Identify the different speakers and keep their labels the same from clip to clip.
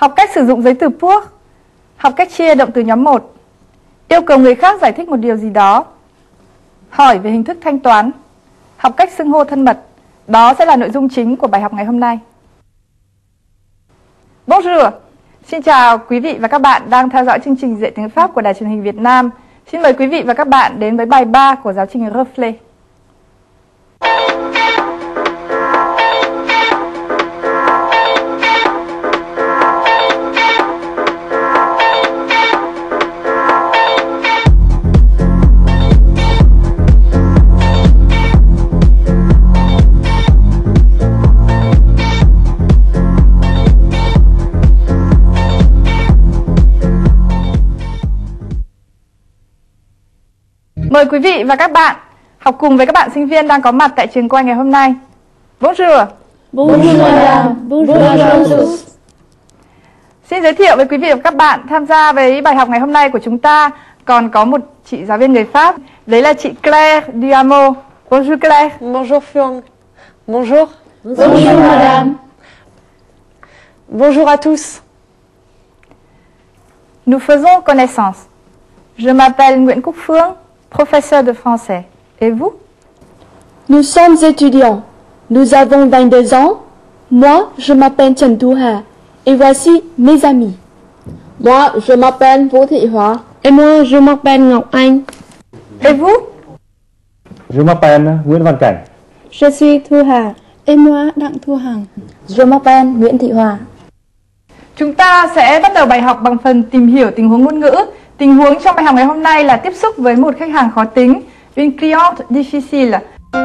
Speaker 1: Học cách sử dụng giới từ pour. Học cách chia động từ nhóm 1. Yêu cầu người khác giải thích một điều gì đó. Hỏi về hình thức thanh toán. Học cách xưng hô thân mật. Đó sẽ là nội dung chính của bài học ngày hôm nay. Bonjour! Xin chào quý vị và các bạn đang theo dõi chương trình dạy tiếng Pháp của Đài Truyền hình Việt Nam. Xin mời quý vị và các bạn đến với bài 3 của giáo trình Reflet. Mời quý vị và các bạn học cùng với các bạn sinh viên đang có mặt tại trường quay ngày hôm nay. Bonjour.
Speaker 2: Bonjour madame. Bonjour à tous.
Speaker 1: Xin giới thiệu với quý vị và các bạn tham gia với bài học ngày hôm nay của chúng ta còn có một chị giáo viên người Pháp, đấy là chị Claire Duhamel. Bonjour Claire.
Speaker 3: Bonjour Furn. Bonjour.
Speaker 2: Bonjour madame.
Speaker 3: Bonjour à tous.
Speaker 1: Nous faisons connaissance. Je m'appelle Nguyễn Cúc Phương, professeur de français. Et vous?
Speaker 4: Nous sommes étudiants. Nous avons 22 ans. Moi, je m'appelle Trần Thu Hà. Et voici mes amis.
Speaker 2: Moi, je m'appelle Vũ Thị Hóa.
Speaker 4: Et moi, je m'appelle Ngọc Anh.
Speaker 1: Et vous?
Speaker 5: Je m'appelle Nguyễn Văn Cảnh.
Speaker 4: Je suis Thu Hà. Et moi, Đặng Thu Hằng.
Speaker 2: Je m'appelle Nguyễn Thị Hòa.
Speaker 1: Chúng ta sẽ bắt đầu bài học bằng phần tìm hiểu tình huống ngôn ngữ. Tình huống trong bài học ngày hôm nay là tiếp xúc với một khách hàng khó tính, une cliente difficile.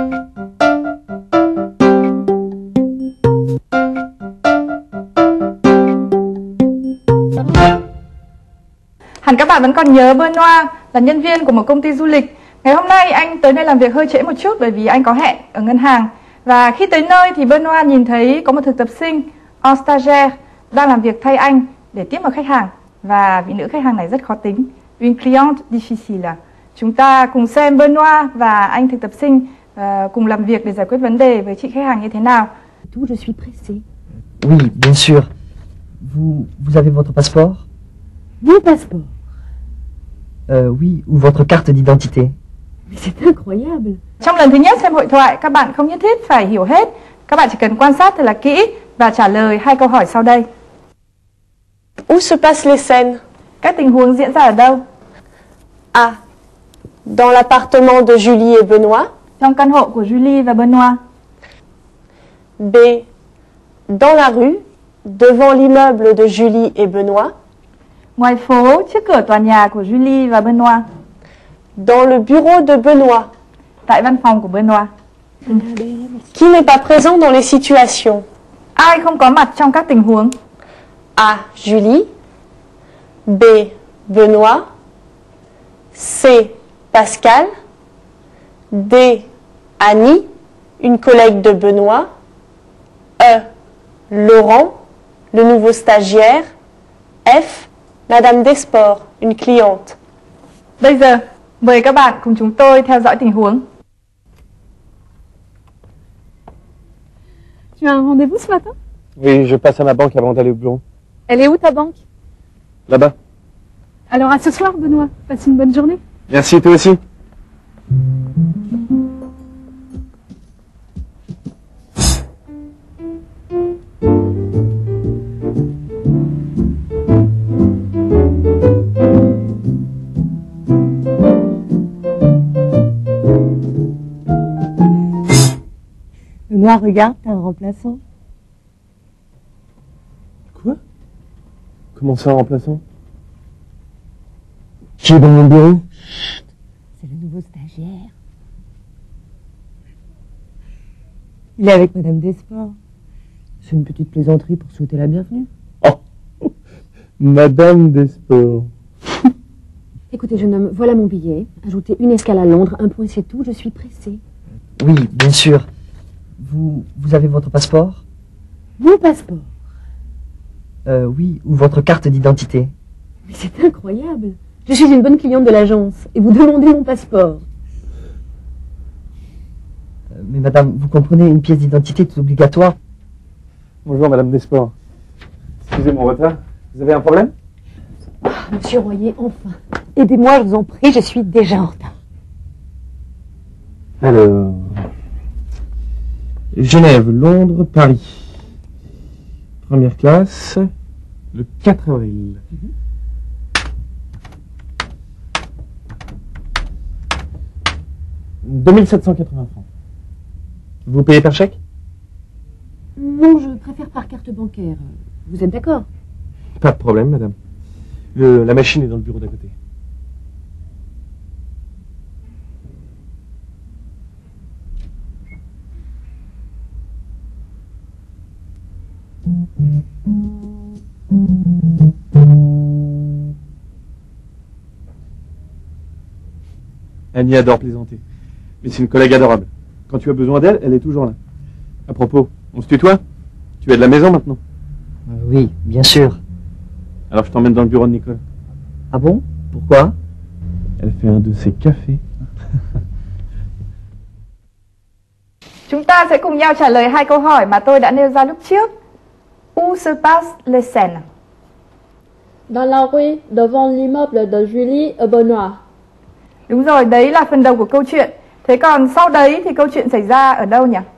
Speaker 1: Hẳn các bạn vẫn còn nhớ Benoit là nhân viên của một công ty du lịch. Ngày hôm nay anh tới nơi làm việc hơi trễ một chút bởi vì anh có hẹn ở ngân hàng. Và khi tới nơi thì Benoit nhìn thấy có một thực tập sinh, un stagiaire, đang làm việc thay anh để tiếp một khách hàng. Và vị nữ khách hàng này rất khó tính, une cliente difficile. Chúng ta cùng xem Benoit và anh thực tập sinh cùng làm việc để giải quyết vấn đề với chị khách hàng như thế nào.
Speaker 2: Je suis pressée.
Speaker 6: Oui, bien sûr. Vous avez votre passeport?
Speaker 2: Mon passeport.
Speaker 6: Oui, ou votre carte d'identité.
Speaker 2: Mais c'est incroyable.
Speaker 1: Trong lần thứ nhất xem hội thoại, các bạn không nhất thiết phải hiểu hết. Các bạn chỉ cần quan sát thật là kỹ và trả lời 2 câu hỏi sau đây.
Speaker 3: Où se passent les scènes?
Speaker 1: Các tình huống diễn ra ở đâu?
Speaker 3: A. Dans l'appartement de Julie et Benoît.
Speaker 1: Trong căn hộ của Julie và Benoit.
Speaker 3: B. Dans la rue, devant l'immeuble de Julie et Benoît.
Speaker 1: Ngoài phố, trước cửa tòa nhà của Julie và Benoit.
Speaker 3: Dans le bureau de Benoît.
Speaker 1: Tại văn phòng của Benoit.
Speaker 3: Qui n'est pas présent dans les situations?
Speaker 1: Ai không có mặt trong các tình huống?
Speaker 3: A. Julie. B. Benoît. C. Pascal. D. Annie, une collègue de Benoît. E. Laurent, le nouveau stagiaire. F. Madame Desportes, une cliente.
Speaker 1: Bây giờ, mời các bạn cùng chúng tôi theo dõi tình huống.
Speaker 4: Tu as un rendez-vous ce matin?
Speaker 5: Oui, je passe à ma banque avant d'aller au bureau.
Speaker 4: Elle est où ta banque?
Speaker 5: Là-bas.
Speaker 4: Alors à ce soir, Benoît. Passe une bonne journée.
Speaker 5: Merci, toi aussi.
Speaker 2: Benoît, regarde, t'as un remplaçant.
Speaker 5: Quoi? Comment ça, un remplaçant?
Speaker 6: Qui est dans mon bureau?
Speaker 2: C'est le nouveau stagiaire. Il est avec Madame Desportes.
Speaker 6: C'est une petite plaisanterie pour souhaiter la bienvenue.
Speaker 5: Oh, Madame Desportes.
Speaker 2: Écoutez, jeune homme, voilà mon billet. Ajoutez une escale à Londres, un point c'est tout, je suis pressée.
Speaker 6: Oui, bien sûr. Vous avez votre passeport?
Speaker 2: Mon passeport.
Speaker 6: Oui, ou votre carte d'identité.
Speaker 2: Mais c'est incroyable. Je suis une bonne cliente de l'agence et vous demandez mon passeport.
Speaker 6: Mais madame, vous comprenez, une pièce d'identité est obligatoire.
Speaker 5: Bonjour, Madame Desportes. Excusez mon retard. Vous avez un problème?
Speaker 2: Monsieur Royer, enfin. Aidez-moi, je vous en prie, je suis déjà en retard.
Speaker 5: Alors... Genève, Londres, Paris. Première classe, le 4 avril. 2780 francs. Vous payez par chèque?
Speaker 2: Non, je préfère par carte bancaire. Vous êtes d'accord?
Speaker 5: Pas de problème, madame. La machine est dans le bureau d'à côté. Annie adore plaisanter. Mais c'est une collègue adorable. Quand tu as besoin d'elle, elle est toujours là. À propos, on se tutoie? Tu es de la maison maintenant?
Speaker 6: Oui, bien sûr.
Speaker 5: Alors je t'emmène dans le bureau de Nicole.
Speaker 6: Ah bon? Pourquoi?
Speaker 5: Elle fait un de ses cafés.
Speaker 1: Chúng ta sẽ cùng nhau trả lời hai câu hỏi mà tôi đã nêu ra lúc trước. Où se passe les scènes?
Speaker 4: Dans la rue, devant l'immeuble de Julie et Benoît.
Speaker 1: Đúng rồi, đấy là phần đầu của câu chuyện. Thế còn sau đấy thì câu chuyện xảy ra ở đâu nhỉ?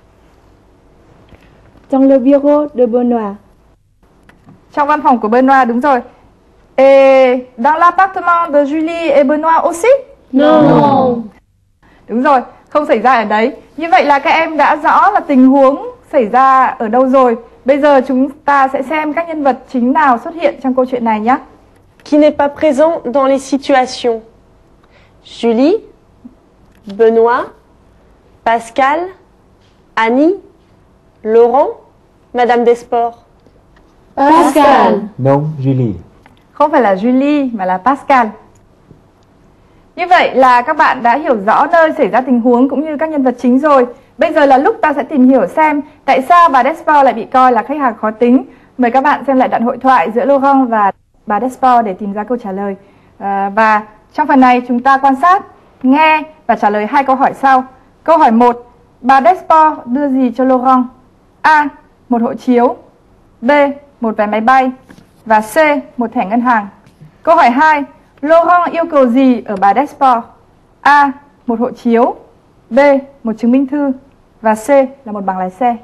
Speaker 4: Dans le bureau de Benoît.
Speaker 1: Trong văn phòng của Benoît, đúng rồi. Et dans l'appartement de Julie et Benoît aussi?
Speaker 4: Non.
Speaker 1: Đúng rồi, không xảy ra ở đấy. Như vậy là các em đã rõ là tình huống xảy ra ở đâu rồi. Bây giờ chúng ta sẽ xem các nhân vật chính nào xuất hiện trong câu chuyện này nhé.
Speaker 3: Qui n'est pas présent dans les situations? Julie, Benoît, Pascal, Annie, Laurent, Madame Desportes.
Speaker 4: Pascal.
Speaker 6: Non, Julie.
Speaker 1: Không phải là Julie mà là Pascal. Như vậy là các bạn đã hiểu rõ nơi xảy ra tình huống cũng như các nhân vật chính rồi. Bây giờ là lúc ta sẽ tìm hiểu xem tại sao bà Desportes lại bị coi là khách hàng khó tính. Mời các bạn xem lại đoạn hội thoại giữa Laurent và bà Desportes để tìm ra câu trả lời. Và trong phần này chúng ta quan sát, nghe và trả lời hai câu hỏi sau. Câu hỏi 1, bà Desportes đưa gì cho Laurent? A. Một hộ chiếu. B. Một vé máy bay. Và C. Một thẻ ngân hàng. Câu hỏi 2, Laurent yêu cầu gì ở bà Desportes? A. Một hộ chiếu. B. Một chứng minh thư. Và C. Là một bằng lái xe.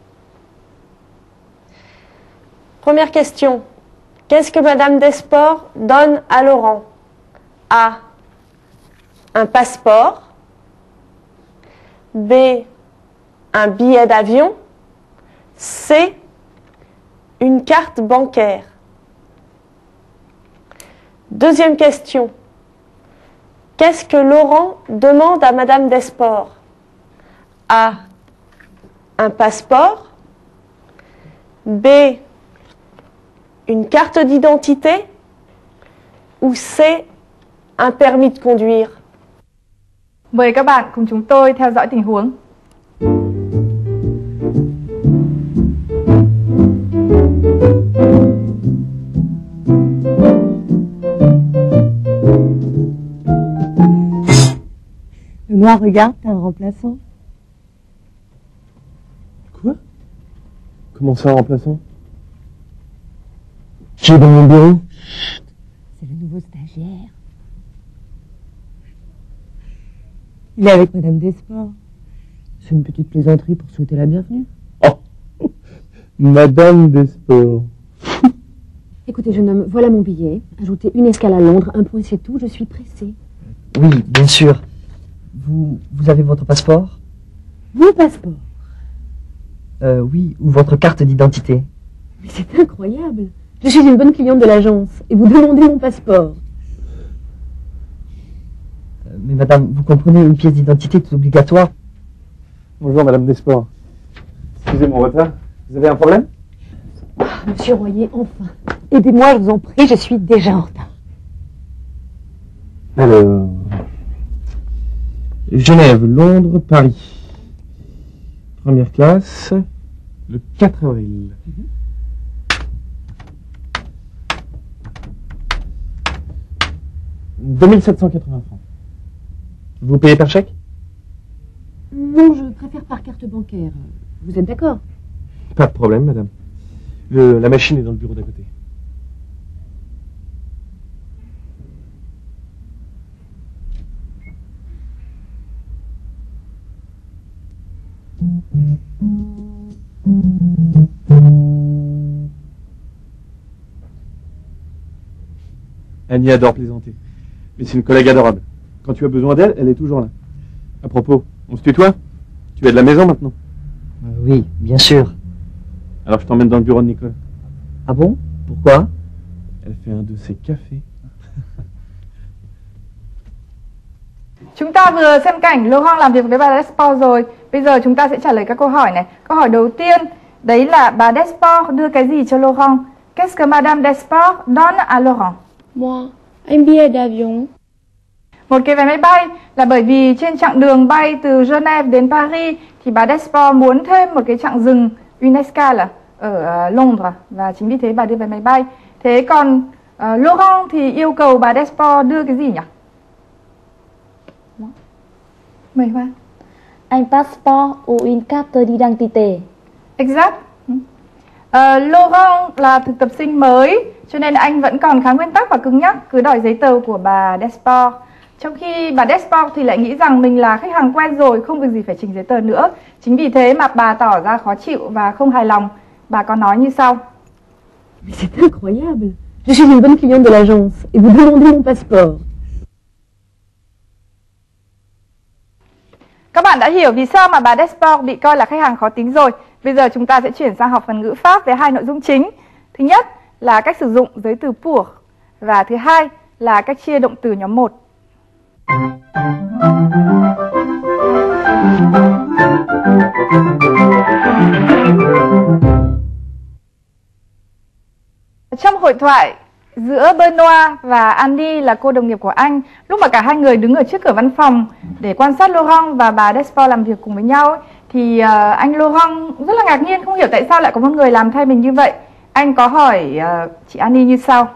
Speaker 3: Première question. Qu'est-ce que Madame Desportes donne à Laurent? A. Un passeport. B. Un billet d'avion. C. Une carte bancaire. Deuxième question. Qu'est-ce que Laurent demande à Madame Desportes? A. Un passeport. B. Une carte d'identité. Ou C. Un permis de conduire.
Speaker 1: Mời các bạn cùng chúng tôi theo dõi tình huống.
Speaker 2: Benoît, regarde, t'as un remplaçant.
Speaker 5: Quoi? Comment ça, un remplaçant?
Speaker 6: Qui est dans mon bureau?
Speaker 2: C'est le nouveau stagiaire. Il est avec Madame Desportes. C'est une petite plaisanterie pour souhaiter la bienvenue.
Speaker 5: Oh Madame Desportes.
Speaker 2: Écoutez, jeune homme, voilà mon billet. Ajoutez une escale à Londres, un point c'est tout, je suis pressée.
Speaker 6: Oui, bien sûr. Vous avez votre passeport?
Speaker 2: Mon passeport.
Speaker 6: Oui, ou votre carte d'identité.
Speaker 2: Mais c'est incroyable. Je suis une bonne cliente de l'agence et vous demandez mon passeport.
Speaker 6: Mais madame, vous comprenez, une pièce d'identité est obligatoire.
Speaker 5: Bonjour, Madame Desportes. Excusez mon retard. Vous avez un problème?
Speaker 2: Monsieur Royer, enfin. Aidez-moi, je vous en prie, je suis déjà en retard.
Speaker 5: Alors... Genève, Londres, Paris. Première classe, le 4 avril. 2780 francs. Vous payez par chèque?
Speaker 2: Non, je préfère par carte bancaire. Vous êtes d'accord?
Speaker 5: Pas de problème, madame. La machine est dans le bureau d'à côté. Annie adore plaisanter. Mais c'est une collègue adorable. Quand tu as besoin d'elle, elle est toujours là. À propos, on se tutoie? Tu es de la maison maintenant?
Speaker 6: Oui, bien sûr.
Speaker 5: Alors je t'emmène dans le bureau de Nicole.
Speaker 6: Ah bon? Pourquoi?
Speaker 5: Elle fait un de ses cafés.
Speaker 1: Chúng ta vừa xem cảnh Laurent làm việc với bà Desport rồi. Bây giờ chúng ta sẽ trả lời các câu hỏi này. Câu hỏi đầu tiên, đấy là bà Desport đưa cái gì cho Laurent? Qu'est-ce que Madame Desport donne à Laurent?
Speaker 4: Moi, un billet d'avion.
Speaker 1: Một cái vé máy bay là bởi vì trên chặng đường bay từ Genève đến Paris thì bà Desport muốn thêm một cái chặng dừng une escale ở Londres và chính vì thế bà đưa vé máy bay. Thế còn Laurent thì yêu cầu bà Desport đưa cái gì nhỉ? Mời Hoa.
Speaker 4: Un passeport ou une carte d'identité.
Speaker 1: Exact. Laurent là thực tập sinh mới cho nên anh vẫn còn khá nguyên tắc và cứng nhắc, cứ đòi giấy tờ của bà Desport. Trong khi bà Desport thì lại nghĩ rằng mình là khách hàng quen rồi, không việc gì phải trình giấy tờ nữa. Chính vì thế mà bà tỏ ra khó chịu và không hài lòng. Bà có nói như sau.
Speaker 2: Mais c'est incroyable. Je suis une bonne cliente de l'agence et vous demandez mon passeport.
Speaker 1: Các bạn đã hiểu vì sao mà bà Desport bị coi là khách hàng khó tính rồi. Bây giờ chúng ta sẽ chuyển sang học phần ngữ pháp với hai nội dung chính. Thứ nhất là cách sử dụng giới từ pour và thứ hai là cách chia động từ nhóm 1. Trong hội thoại giữa Benoît và Annie là cô đồng nghiệp của anh, lúc mà cả hai người đứng ở trước cửa văn phòng để quan sát Laurent và bà Desport làm việc cùng với nhau ấy, thì anh Laurent rất là ngạc nhiên, không hiểu tại sao lại có một người làm thay mình như vậy. Anh có hỏi chị Annie như sau.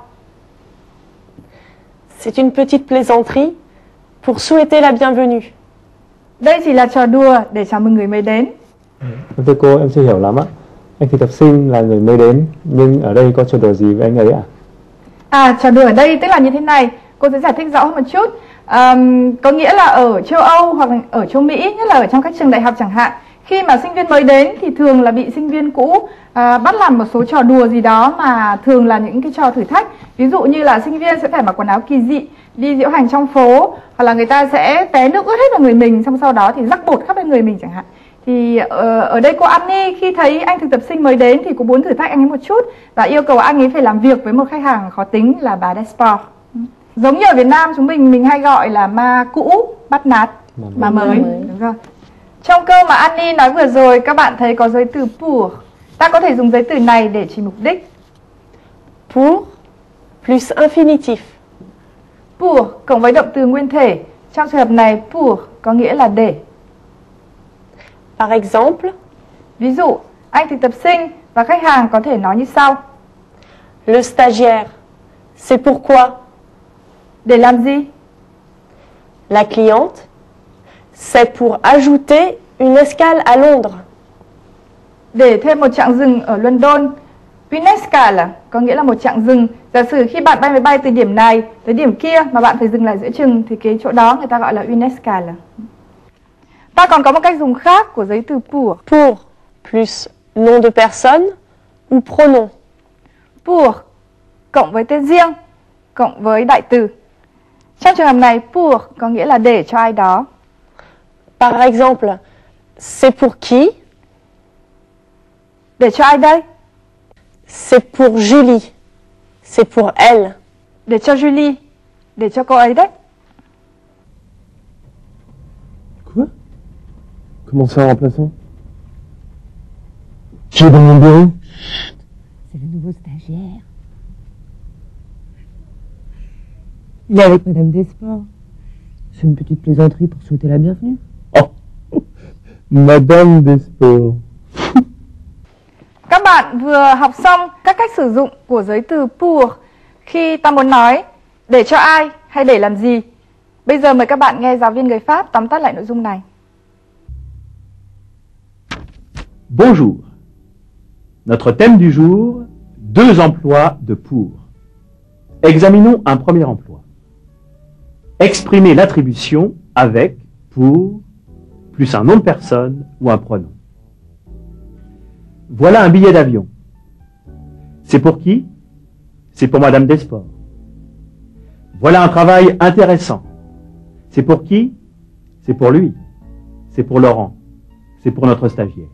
Speaker 3: C'est une petite plaisanterie pour souhaiter la bienvenue.
Speaker 1: Đây chỉ là trò đùa để chào mừng người mới đến.
Speaker 7: Thưa cô, em chưa hiểu lắm ạ. Anh thực tập sinh là người mới đến, nhưng ở đây có trò đùa gì với anh ấy ạ?
Speaker 1: Trò đùa ở đây tức là như thế này, cô sẽ giải thích rõ hơn một chút. Có nghĩa là ở châu Âu hoặc là ở châu Mỹ, nhất là ở trong các trường đại học chẳng hạn, khi mà sinh viên mới đến thì thường là bị sinh viên cũ bắt làm một số trò đùa gì đó mà thường là những cái trò thử thách. Ví dụ như là sinh viên sẽ phải mặc quần áo kỳ dị, đi diễu hành trong phố, hoặc là người ta sẽ té nước ướt hết vào người mình, xong sau đó thì rắc bột khắp lên người mình chẳng hạn. Thì ở đây cô Annie khi thấy anh thực tập sinh mới đến thì cũng muốn thử thách anh ấy một chút và yêu cầu anh ấy phải làm việc với một khách hàng khó tính là bà Desport. Giống như ở Việt Nam chúng mình hay gọi là ma cũ bắt nạt ma mới. Đúng rồi. Trong câu mà Annie nói vừa rồi các bạn thấy có giới từ pour. Ta có thể dùng giới từ này để chỉ mục đích.
Speaker 3: Pour plus infinitif.
Speaker 1: Pour cộng với động từ nguyên thể. Trong trường hợp này pour có nghĩa là để.
Speaker 3: Par exemple,
Speaker 1: ví dụ, anh thực tập sinh và khách hàng có thể nói như sau.
Speaker 3: Le stagiaire, c'est pourquoi?
Speaker 1: Để làm gì?
Speaker 3: La cliente, c'est pour ajouter une escale à Londres.
Speaker 1: Để thêm một chặng dừng ở London. Une escale có nghĩa là một chặng dừng. Giả sử khi bạn bay máy bay từ điểm này tới điểm kia mà bạn phải dừng lại giữa chừng thì cái chỗ đó người ta gọi là une escale. Ta còn có một cách dùng khác của giới từ pour.
Speaker 3: Pour plus nom de personne ou pronom.
Speaker 1: Pour cộng với tên riêng, cộng với đại từ. Trong trường hợp này, pour có nghĩa là để cho ai đó.
Speaker 3: Par exemple, c'est pour qui?
Speaker 1: Để cho ai đây?
Speaker 3: C'est pour Julie. C'est pour elle.
Speaker 1: Để cho Julie. Để cho cô ấy đấy.
Speaker 5: Quoi? Comment ça en remplaçant?
Speaker 6: Qui est dans mon bureau?
Speaker 2: C'est le nouveau stagiaire. Il est avec Madame Desport.
Speaker 6: C'est une petite plaisanterie pour souhaiter la bienvenue.
Speaker 5: Oh, Madame Desport.
Speaker 1: Các bạn vừa học xong các cách sử dụng của giới từ pour khi ta muốn nói để cho ai hay để làm gì. Bây giờ mời các bạn nghe giáo viên người Pháp tóm tắt lại nội dung này.
Speaker 8: Bonjour. Notre thème du jour, 2 emplois de pour. Examinons un premier emploi. Exprimer l'attribution avec, pour, plus un nom de personne ou un pronom. Voilà un billet d'avion. C'est pour qui? C'est pour Madame Desports. Voilà un travail intéressant. C'est pour qui? C'est pour lui. C'est pour Laurent. C'est pour notre stagiaire.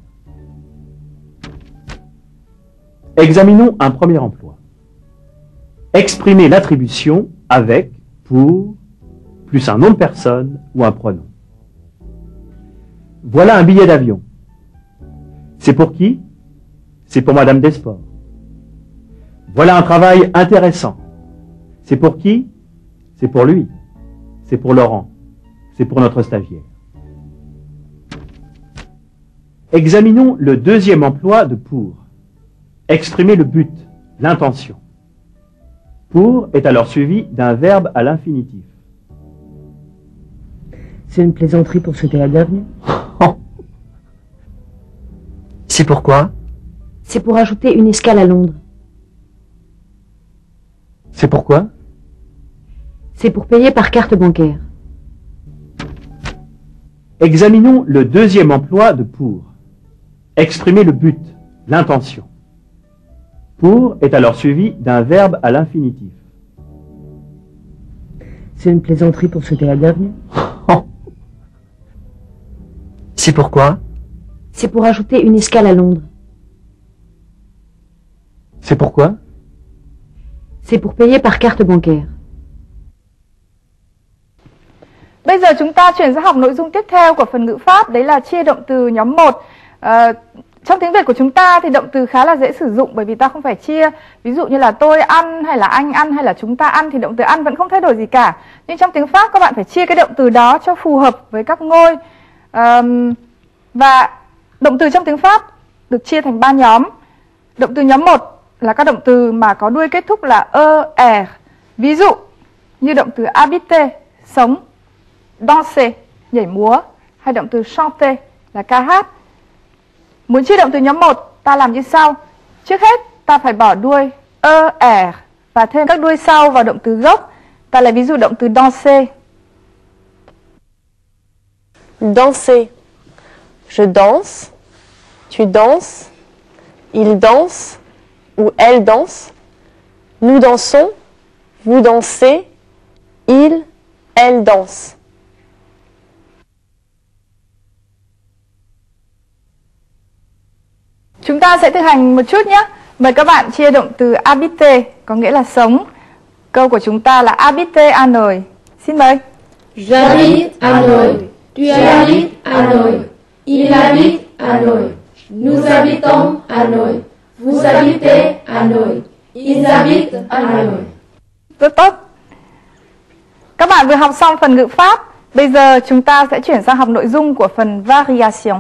Speaker 8: Examinons un premier emploi. Exprimez l'attribution avec, pour, plus un nom de personne ou un pronom. Voilà un billet d'avion. C'est pour qui? C'est pour Madame Desports. Voilà un travail intéressant. C'est pour qui? C'est pour lui. C'est pour Laurent. C'est pour notre stagiaire. Examinons le deuxième emploi de pour. Exprimer le but, l'intention. Pour est alors suivi d'un verbe à l'infinitif.
Speaker 6: C'est une plaisanterie pour souhaiter la bienvenue. C'est pourquoi?
Speaker 2: C'est pour ajouter une escale à Londres.
Speaker 5: C'est pourquoi?
Speaker 2: C'est pour payer par carte bancaire.
Speaker 8: Examinons le deuxième emploi de pour. Exprimer le but, l'intention. Pour est alors suivi d'un verbe à l'infinitif.
Speaker 6: C'est une plaisanterie pour souhaiter la bienvenue. C'est pourquoi?
Speaker 2: C'est pour ajouter une escale à Londres.
Speaker 5: C'est pourquoi?
Speaker 2: C'est pour payer par carte bancaire.
Speaker 1: Bây giờ chúng ta chuyển sang học nội dung tiếp theo của phần ngữ pháp, đấy là chia động từ nhóm 1. Trong tiếng Việt của chúng ta thì động từ khá là dễ sử dụng bởi vì ta không phải chia. Ví dụ như là tôi ăn hay là anh ăn hay là chúng ta ăn thì động từ ăn vẫn không thay đổi gì cả. Nhưng trong tiếng Pháp các bạn phải chia cái động từ đó cho phù hợp với các ngôi. Và động từ trong tiếng Pháp được chia thành 3 nhóm. Động từ nhóm 1 là các động từ mà có đuôi kết thúc là er. Ví dụ như động từ habiter, sống, danser, nhảy múa, hay động từ chanter là ca hát. Muốn chia động từ nhóm 1, ta làm như sau. Trước hết, ta phải bỏ đuôi er và thêm các đuôi sau vào động từ gốc. Ta lấy ví dụ động từ danser.
Speaker 3: Danser. Je danse, tu danses, il danse ou elle danse. Nous dansons, vous dansez, il, elle danse.
Speaker 1: Chúng ta sẽ thực hành một chút nhé. Mời các bạn chia động từ habiter, có nghĩa là sống. Câu của chúng ta là habiter à Nội. Xin mời.
Speaker 4: J'habite à Hanoï. Tu habites à Hanoï. Il habite à Hanoï. Nous habitons à Hanoï. Vous habitez à Hanoï. Ils habitent à Hanoï.
Speaker 1: Rất tốt. Các bạn vừa học xong phần ngữ pháp. Bây giờ chúng ta sẽ chuyển sang học nội dung của phần variation.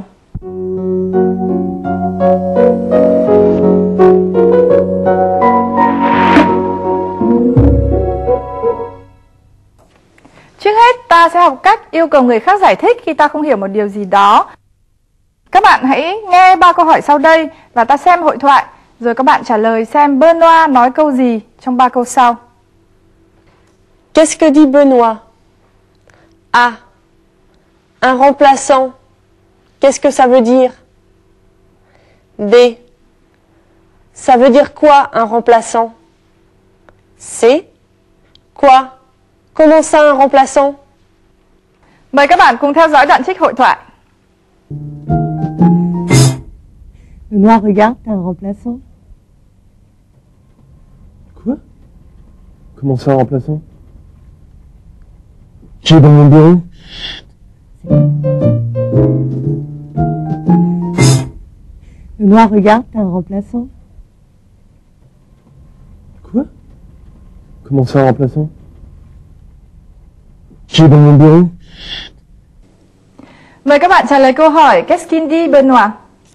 Speaker 1: Trước hết ta sẽ học cách yêu cầu người khác giải thích khi ta không hiểu một điều gì đó. Các bạn hãy nghe 3 câu hỏi sau đây và ta xem hội thoại, rồi các bạn trả lời xem Benoît nói câu gì trong 3 câu sau.
Speaker 3: Qu'est-ce que dit Benoît? A. Un remplaçant. Qu'est-ce que ça veut dire? B. Ça veut dire quoi un remplaçant? C. Quoi? Comment ça un remplaçant?
Speaker 1: Mời các bạn cùng theo dõi đoạn trích hội thoại.
Speaker 6: Benoît regarde, t'as un remplaçant.
Speaker 5: Quoi? Comment ça, un remplaçant?
Speaker 7: J'ai dans mon bureau.
Speaker 6: Benoît regarde, t'as un remplaçant.
Speaker 5: Quoi? Comment ça, un remplaçant?
Speaker 7: J'ai dans mon bureau.
Speaker 1: Mời các bạn trả lời câu hỏi Qu'est-ce qu'il dit Benoît?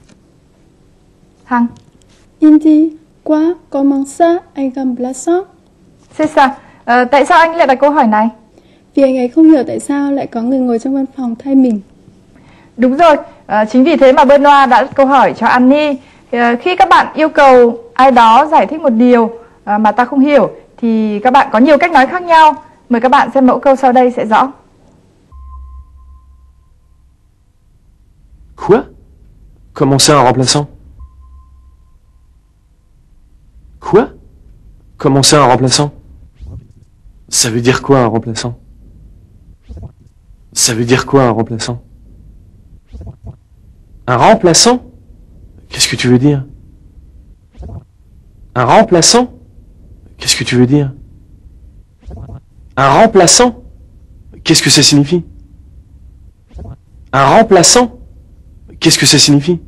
Speaker 1: Hằng.
Speaker 4: Il dit quoi? Comment ça? Un remplaçant?
Speaker 1: C'est ça. Tại sao anh lại đặt câu hỏi này?
Speaker 4: Vì anh ấy không hiểu tại sao lại có người ngồi trong văn phòng thay mình.
Speaker 1: Đúng rồi, chính vì thế mà Benoît đã đặt câu hỏi cho Annie. Khi các bạn yêu cầu ai đó giải thích một điều mà ta không hiểu thì các bạn có nhiều cách nói khác nhau. Mời các bạn xem mẫu câu sau đây sẽ rõ.
Speaker 5: Quoi? Comment ça, un remplaçant? Quoi? Comment ça, un remplaçant? Ça veut dire quoi, un remplaçant? Ça veut dire quoi, un remplaçant? Un remplaçant? Qu'est-ce que tu veux dire? Un remplaçant? Qu'est-ce que tu veux dire? Un remplaçant? Qu'est-ce que ça signifie? Un remplaçant? Qu'est-ce que ça signifie?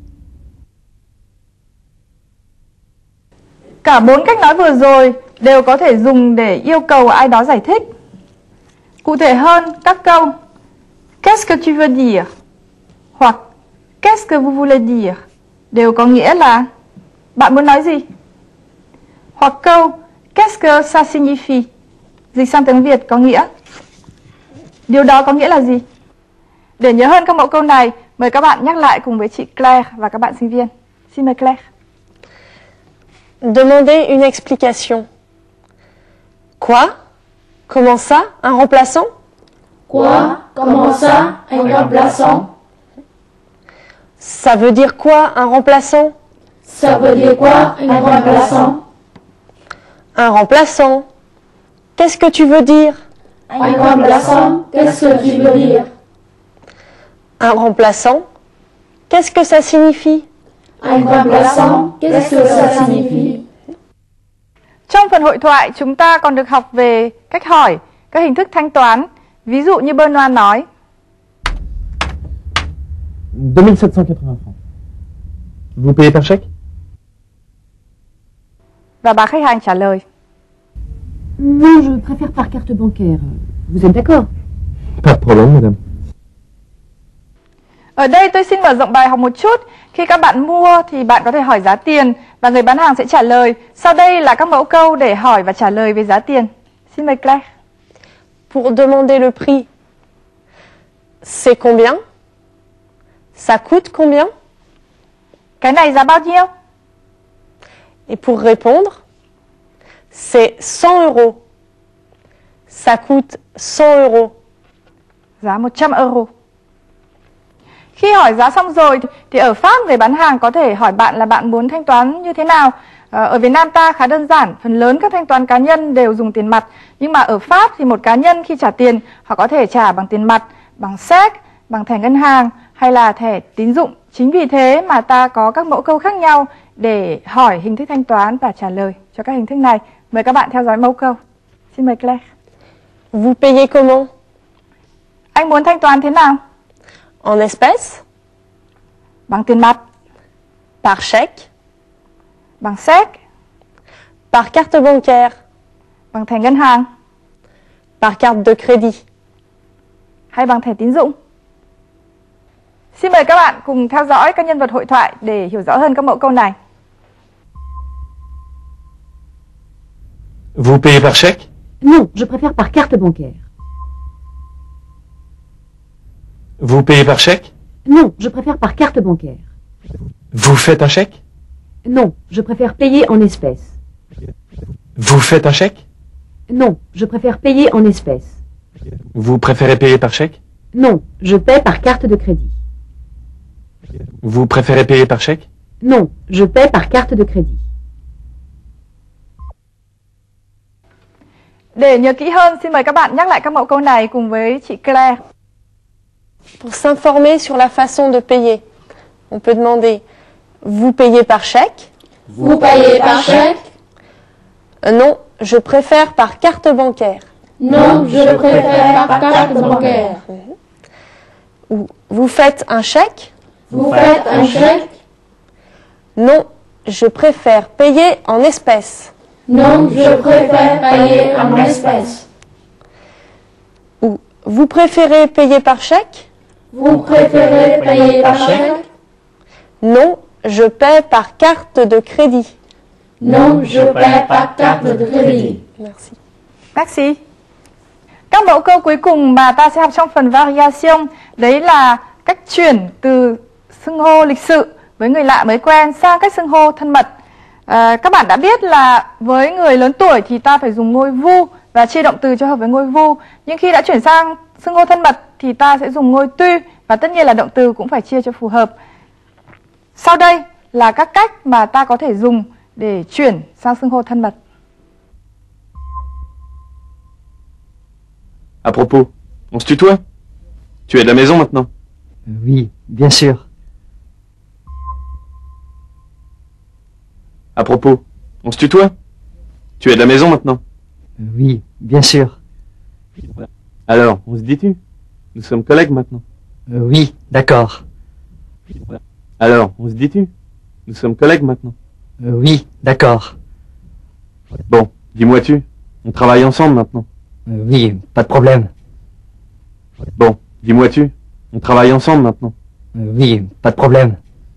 Speaker 1: Cả 4 cách nói vừa rồi đều có thể dùng để yêu cầu ai đó giải thích. Cụ thể hơn, các câu Qu'est-ce que tu veux dire? Hoặc Qu'est-ce que vous voulez dire? Đều có nghĩa là bạn muốn nói gì? Hoặc câu Qu'est-ce que ça signifie? Dịch sang tiếng Việt có nghĩa điều đó có nghĩa là gì? Để nhớ hơn các mẫu câu này, mời các bạn nhắc lại cùng với chị Claire và các bạn sinh viên. Xin mời Claire.
Speaker 3: Demandez une explication. Quoi? Comment ça? Un remplaçant?
Speaker 4: Quoi? Comment ça? Un remplaçant?
Speaker 3: Ça veut dire quoi, un remplaçant?
Speaker 4: Ça veut dire quoi, un remplaçant?
Speaker 3: Un remplaçant. Qu'est-ce que tu veux dire?
Speaker 4: Un remplaçant, qu'est-ce que tu veux dire?
Speaker 3: Un remplaçant. Qu'est-ce que ça signifie?
Speaker 4: Un remplaçant, qu'est-ce que ça signifie?
Speaker 1: Trong phần hội thoại, chúng ta còn được học về cách hỏi, các hình thức thanh toán. Ví dụ như Benoît nói
Speaker 5: 2780 francs. Vous payez par chèque?
Speaker 1: và bà khách hàng trả lời
Speaker 2: Non, je préfère par carte bancaire. Vous êtes d'accord?
Speaker 5: Pas de problème, madame.
Speaker 1: Ở đây tôi xin mở rộng bài học một chút. Khi các bạn mua thì bạn có thể hỏi giá tiền và người bán hàng sẽ trả lời. Sau đây là các mẫu câu để hỏi và trả lời về giá tiền. Xin mời Claire.
Speaker 3: Pour demander le prix, c'est combien? Ça coûte combien?
Speaker 1: Cái này giá bao nhiêu?
Speaker 3: Et pour répondre, c'est 100 euros. Ça coûte 100 euros.
Speaker 1: Giá 100 euro. Khi hỏi giá xong rồi thì ở Pháp người bán hàng có thể hỏi bạn là bạn muốn thanh toán như thế nào. Ở Việt Nam ta khá đơn giản, phần lớn các thanh toán cá nhân đều dùng tiền mặt. Nhưng mà ở Pháp thì một cá nhân khi trả tiền, họ có thể trả bằng tiền mặt, bằng séc, bằng thẻ ngân hàng hay là thẻ tín dụng. Chính vì thế mà ta có các mẫu câu khác nhau để hỏi hình thức thanh toán và trả lời cho các hình thức này. Mời các bạn theo dõi mẫu câu. Xin mời Claire.
Speaker 3: Vous payez comment?
Speaker 1: Anh muốn thanh toán thế nào?
Speaker 3: En espèces?
Speaker 1: Bằng tiền mặt,
Speaker 3: Par chèque?
Speaker 1: bằng séc,
Speaker 3: Par carte bancaire?
Speaker 1: bằng thẻ ngân hàng
Speaker 3: Par carte de crédit?
Speaker 1: hay bằng thẻ tín dụng. Xin mời các bạn cùng theo dõi các nhân vật hội thoại để hiểu rõ hơn các mẫu câu này.
Speaker 5: Vous payez par chèque?
Speaker 2: Non, je préfère par carte bancaire.
Speaker 5: Vous payez par chèque?
Speaker 2: Non, je préfère par carte bancaire.
Speaker 5: Vous faites un chèque?
Speaker 2: Non, je préfère payer en espèces.
Speaker 5: Vous faites un chèque?
Speaker 2: Non, je préfère payer en espèces.
Speaker 5: Vous préférez payer par chèque?
Speaker 2: Non, je paie par carte de crédit.
Speaker 5: Vous préférez payer par chèque?
Speaker 2: Non, je paie par carte de crédit.
Speaker 1: Để nhớ kỹ hơn, xin mời các bạn nhắc lại các mẫu câu này cùng với chị Claire.
Speaker 3: Pour s'informer sur la façon de payer, on peut demander vous payez par chèque?
Speaker 4: Vous payez par chèque?
Speaker 3: Non, je préfère par carte bancaire.
Speaker 4: Non, je préfère par carte bancaire.
Speaker 3: Ou vous faites un chèque?
Speaker 4: Vous faites un chèque?
Speaker 3: Non, je préfère payer en espèces.
Speaker 4: Non, je préfère payer en espèces.
Speaker 3: Ou vous préférez payer par chèque?
Speaker 4: Vous préférez payer par chèque?
Speaker 3: Non, je paie par carte de crédit.
Speaker 4: Non, je paie par carte de crédit.
Speaker 3: Merci.
Speaker 1: Merci. Các mẫu câu cuối cùng mà ta sẽ học trong phần variation đấy là cách chuyển từ xưng hô lịch sự với người lạ mới quen sang cách xưng hô thân mật. Các bạn đã biết là với người lớn tuổi thì ta phải dùng ngôi vous và chia động từ cho hợp với ngôi vous. Nhưng khi đã chuyển sang xưng hô thân mật thì ta sẽ dùng ngôi tu và tất nhiên là động từ cũng phải chia cho phù hợp. Sau đây là các cách mà ta có thể dùng để chuyển sang xưng hô thân mật.
Speaker 5: À propos, on se tutoie? Tu es de la maison maintenant?
Speaker 6: Oui, bien sûr.
Speaker 5: À propos, on se tutoie? Tu es de la maison maintenant?
Speaker 6: Oui, bien sûr.
Speaker 5: Alors, on se dit tu? Nous sommes collègues maintenant.
Speaker 6: Oui, d'accord.
Speaker 5: Alors, on se dit tu? Nous sommes collègues maintenant.
Speaker 6: Oui, d'accord.
Speaker 5: Bon, dis-moi tu? On travaille ensemble maintenant.
Speaker 6: Oui, pas de problème.
Speaker 5: Bon, dis-moi tu? On travaille ensemble maintenant.
Speaker 6: Oui, pas de problème.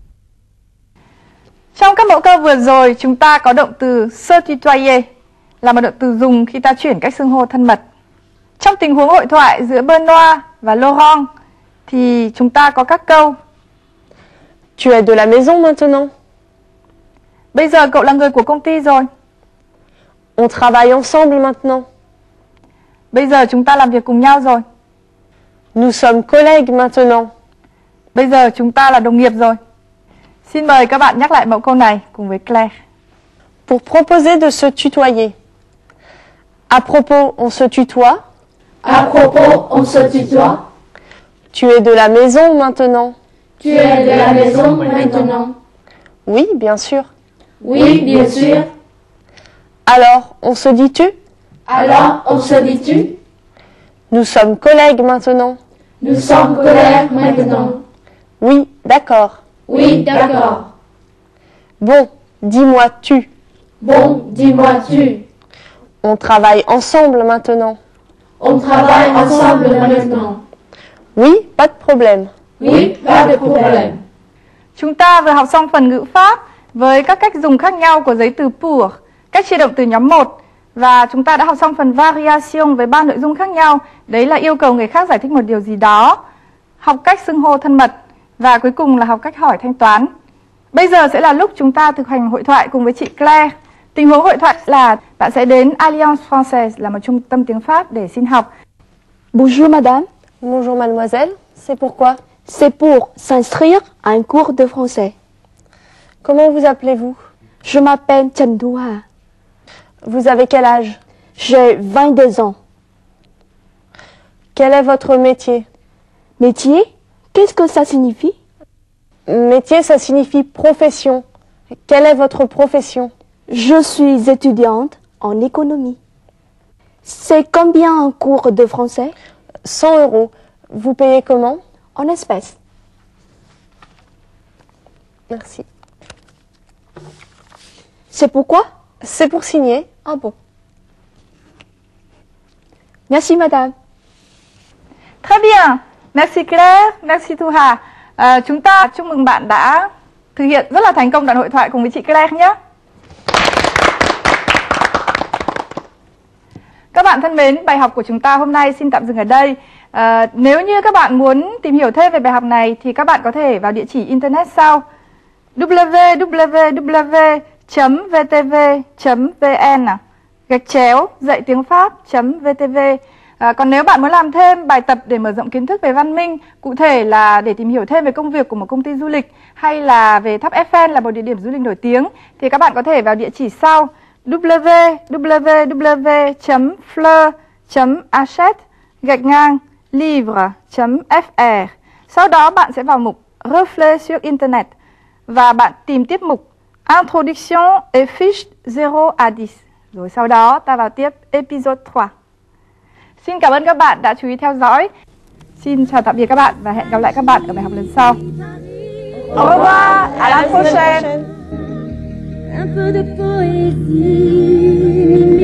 Speaker 1: Trong các mẫu câu vừa rồi, chúng ta có động từ se tutoyer là một động từ dùng khi ta chuyển cách xưng hô thân mật. Trong tình huống hội thoại giữa Benoît và Laurent thì chúng ta có các câu:
Speaker 3: Tu es de la maison maintenant?
Speaker 1: Bây giờ cậu là người của công ty rồi.
Speaker 3: On travaille ensemble maintenant.
Speaker 1: Bây giờ chúng ta làm việc cùng nhau rồi.
Speaker 3: Nous sommes collègues maintenant.
Speaker 1: Bây giờ chúng ta là đồng nghiệp rồi. Xin mời các bạn nhắc lại mẫu câu này cùng với Claire.
Speaker 3: Pour proposer de se tutoyer. À propos, on se tutoie.
Speaker 4: À propos, on se tutoie.
Speaker 3: Tu es de la maison maintenant.
Speaker 4: Tu es de la maison maintenant.
Speaker 3: Oui, bien sûr.
Speaker 4: Oui, bien sûr.
Speaker 3: Alors, on se dit tu?
Speaker 4: Alors, on se dit tu?
Speaker 3: Nous sommes collègues maintenant.
Speaker 4: Nous sommes collègues maintenant.
Speaker 3: Oui, d'accord.
Speaker 4: Oui, d'accord.
Speaker 3: Bon, dis-moi tu.
Speaker 4: Bon, dis-moi tu.
Speaker 3: On travaille ensemble maintenant.
Speaker 4: On travaille ensemble maintenant.
Speaker 3: Oui, pas de problème.
Speaker 4: Oui, pas de problème.
Speaker 1: Chúng ta vừa học xong phần ngữ pháp với các cách dùng khác nhau của giấy từ pour, cách chia động từ nhóm 1. Và chúng ta đã học xong phần variation với 3 nội dung khác nhau. Đấy là yêu cầu người khác giải thích một điều gì đó, học cách xưng hô thân mật và cuối cùng là học cách hỏi thanh toán. Bây giờ sẽ là lúc chúng ta thực hành hội thoại cùng với chị Claire. Tình huống hội thoại là bạn sẽ đến Alliance Française là một trung tâm tiếng Pháp để xin học.
Speaker 2: Bonjour madame.
Speaker 3: Bonjour mademoiselle. C'est pourquoi?
Speaker 2: C'est pour s'inscrire à un cours de français.
Speaker 3: Comment vous appelez-vous?
Speaker 2: Je m'appelle Trần Thu Hà.
Speaker 3: Vous avez quel âge?
Speaker 2: J'ai 22 ans.
Speaker 3: Quel est votre métier?
Speaker 2: Métier? Qu'est-ce que ça signifie?
Speaker 3: Métier, ça signifie profession. Quelle est votre profession?
Speaker 2: Je suis étudiante en économie. C'est combien un cours de français?
Speaker 3: 100 €. Vous payez comment?
Speaker 2: En espèces.
Speaker 3: Merci.
Speaker 2: C'est pourquoi?
Speaker 3: C'est pour signer.
Speaker 2: Ah bon. Merci madame.
Speaker 1: Très bien. Merci Claire, merci Thu Hà. Chúng ta chúc mừng bạn đã thực hiện rất là thành công đoạn hội thoại cùng với chị Claire nhé. Các bạn thân mến, bài học của chúng ta hôm nay xin tạm dừng ở đây. Nếu như các bạn muốn tìm hiểu thêm về bài học này thì các bạn có thể vào địa chỉ internet sau: www.vtv.vn/dạy tiếng Pháp.vtv. Còn nếu bạn muốn làm thêm bài tập để mở rộng kiến thức về văn minh, cụ thể là để tìm hiểu thêm về công việc của một công ty du lịch hay là về tháp Eiffel là một địa điểm du lịch nổi tiếng, thì các bạn có thể vào địa chỉ sau: www.fleur.achet-livre.fr. Sau đó bạn sẽ vào mục Reflet sur Internet và bạn tìm tiếp mục Introduction et fiche 0 à 10. Rồi sau đó ta vào tiếp episode 3. Xin cảm ơn các bạn đã chú ý theo dõi. Xin chào tạm biệt các bạn và hẹn gặp lại các bạn ở bài học lần sau. Au revoir, à la prochaine.
Speaker 9: Un peu de poésie.